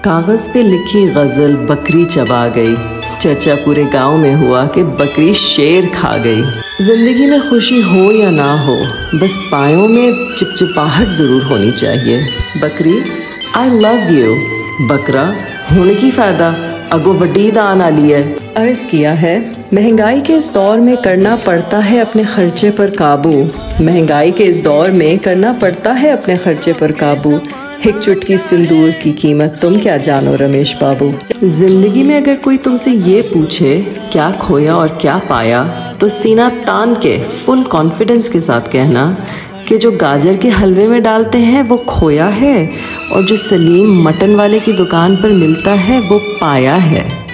कागज़ पे लिखी गज़ल बकरी चबा गई। चर्चा पूरे गांव में हुआ कि बकरी शेर खा गई। ज़िंदगी में खुशी हो या ना हो, बस पायों में चिपचिपाहट ज़रूर होनी चाहिए। बकरी आई लव यू, बकरा होने की फ़ायदा अगो वड्डी दान आली है। अर्ज़ किया है, महंगाई के इस दौर में करना पड़ता है अपने खर्चे पर काबू। महंगाई के इस दौर में करना पड़ता है अपने खर्चे पर काबू। एक चुटकी सिंदूर की कीमत तुम क्या जानो रमेश बाबू। जिंदगी में अगर कोई तुमसे ये पूछे क्या खोया और क्या पाया, तो सीना तान के फुल कॉन्फिडेंस के साथ कहना कि जो गाजर के हलवे में डालते हैं वो खोया है, और जो सलीम मटन वाले की दुकान पर मिलता है वो पाया है।